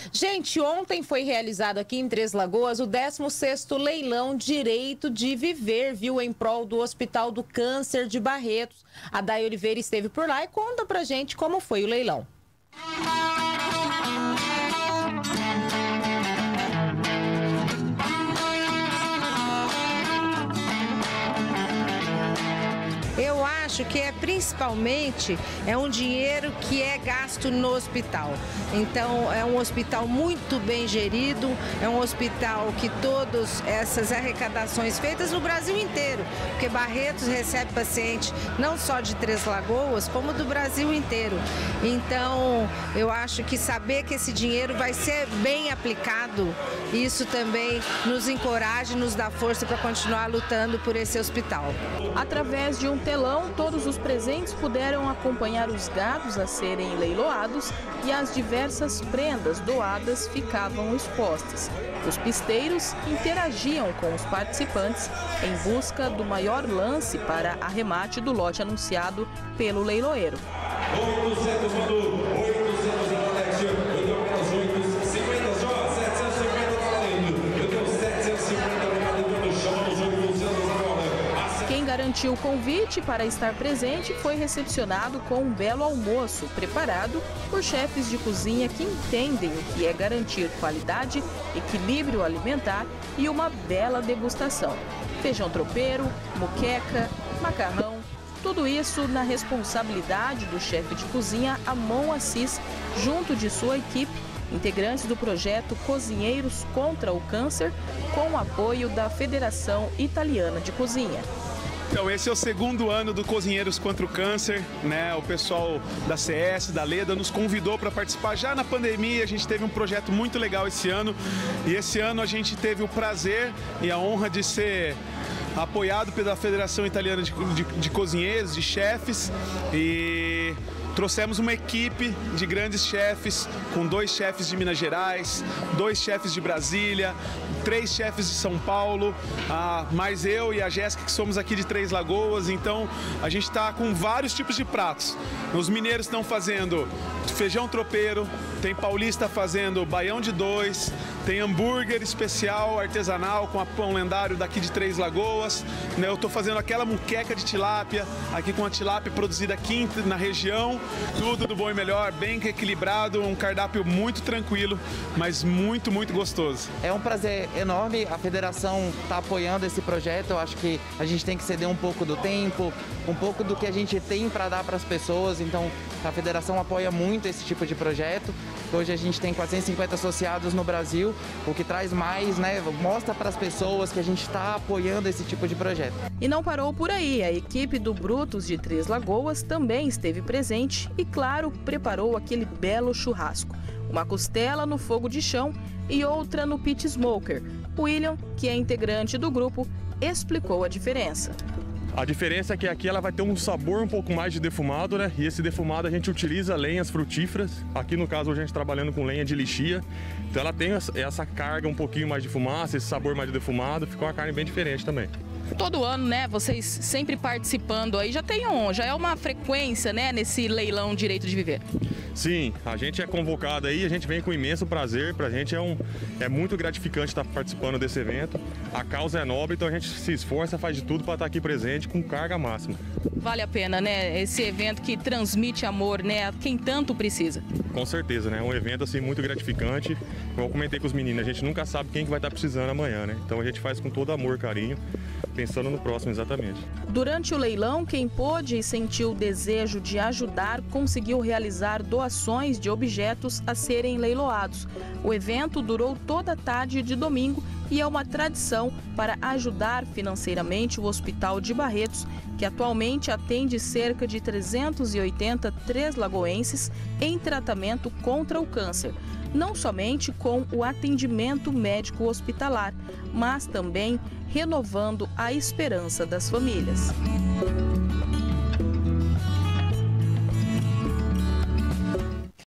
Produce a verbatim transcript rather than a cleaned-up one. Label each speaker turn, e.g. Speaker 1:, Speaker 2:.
Speaker 1: Gente, ontem foi realizado aqui em Três Lagoas o décimo sexto leilão Direito de Viver, viu, em prol do Hospital do Câncer de Barretos. A Day Oliveira esteve por lá e conta pra gente como foi o leilão.
Speaker 2: Eu acho que é principalmente é um dinheiro que é gasto no hospital. Então é um hospital muito bem gerido, é um hospital que todas essas arrecadações feitas no Brasil inteiro, porque Barretos recebe paciente não só de Três Lagoas, como do Brasil inteiro. Então eu acho que saber que esse dinheiro vai ser bem aplicado, isso também nos encoraja e nos dá força para continuar lutando por esse hospital.
Speaker 3: Através de um telão, todos os presentes puderam acompanhar os gados a serem leiloados e as diversas prendas doadas ficavam expostas. Os pisteiros interagiam com os participantes em busca do maior lance para arremate do lote anunciado pelo leiloeiro.
Speaker 4: oitocentos Maduro, oitocentos Alex, eu dou apenas oitocentos e cinquenta só, setecentos e cinquenta tá valendo. Eu dou setecentos e cinquenta, obrigado pelo chão, nos oitocentos agora.
Speaker 3: Quem garantiu o convite para estar presente foi recepcionado com um belo almoço preparado por chefes de cozinha que entendem o que é garantir qualidade, equilíbrio alimentar e uma bela degustação. Feijão tropeiro, moqueca, macarrão, tudo isso na responsabilidade do chefe de cozinha Amon Assis, junto de sua equipe, integrantes do projeto Cozinheiros contra o Câncer, com o apoio da Federação Italiana de Cozinha.
Speaker 5: Então, esse é o segundo ano do Cozinheiros contra o Câncer, né? O pessoal da C S, da Leda, nos convidou para participar já na pandemia. A gente teve um projeto muito legal esse ano e esse ano a gente teve o prazer e a honra de ser apoiado pela Federação Italiana de, de, de Cozinheiros, de chefes, e trouxemos uma equipe de grandes chefes, com dois chefes de Minas Gerais, dois chefes de Brasília, três chefes de São Paulo, ah, mais eu e a Jéssica, que somos aqui de Três Lagoas. Então a gente está com vários tipos de pratos. Os mineiros estão fazendo feijão tropeiro, tem paulista fazendo baião de dois, tem hambúrguer especial, artesanal, com a pão lendário daqui de Três Lagoas. Eu estou fazendo aquela muqueca de tilápia, aqui com a tilápia produzida aqui na região. Tudo do bom e melhor, bem equilibrado, um cardápio muito tranquilo, mas muito, muito gostoso.
Speaker 6: É um prazer enorme, a federação está apoiando esse projeto. Eu acho que a gente tem que ceder um pouco do tempo, um pouco do que a gente tem para dar para as pessoas. Então a federação apoia muito esse tipo de projeto. Hoje a gente tem quatrocentos e cinquenta associados no Brasil, o que traz mais, né, mostra para as pessoas que a gente está apoiando esse tipo de projeto.
Speaker 3: E não parou por aí, a equipe do Brutus de Três Lagoas também esteve presente e, claro, preparou aquele belo churrasco. Uma costela no fogo de chão e outra no pit smoker. William, que é integrante do grupo, explicou a diferença.
Speaker 7: A diferença é que aqui ela vai ter um sabor um pouco mais de defumado, né? E esse defumado a gente utiliza lenhas frutíferas. Aqui no caso hoje a gente trabalhando com lenha de lixia. Então ela tem essa carga um pouquinho mais de fumaça, esse sabor mais de defumado. Ficou uma carne bem diferente também.
Speaker 3: Todo ano, né, vocês sempre participando aí, já tem um, já é uma frequência, né, nesse leilão Direito de Viver.
Speaker 7: Sim, a gente é convocado aí, a gente vem com imenso prazer, pra gente é, um, é muito gratificante estar participando desse evento. A causa é nobre, então a gente se esforça, faz de tudo para estar aqui presente com carga máxima.
Speaker 3: Vale a pena, né, esse evento que transmite amor, né, a quem tanto precisa.
Speaker 7: Com certeza, né, é um evento assim muito gratificante. Como eu comentei com os meninos, a gente nunca sabe quem que vai estar precisando amanhã, né, então a gente faz com todo amor, carinho, pensando no próximo exatamente.
Speaker 3: Durante o leilão, quem pôde e sentiu o desejo de ajudar conseguiu realizar doações de objetos a serem leiloados. O evento durou toda a tarde de domingo e é uma tradição para ajudar financeiramente o Hospital de Barretos, que atualmente atende cerca de trezentos e oitenta três-lagoenses em tratamento contra o câncer. Não somente com o atendimento médico hospitalar, mas também renovando a esperança das famílias.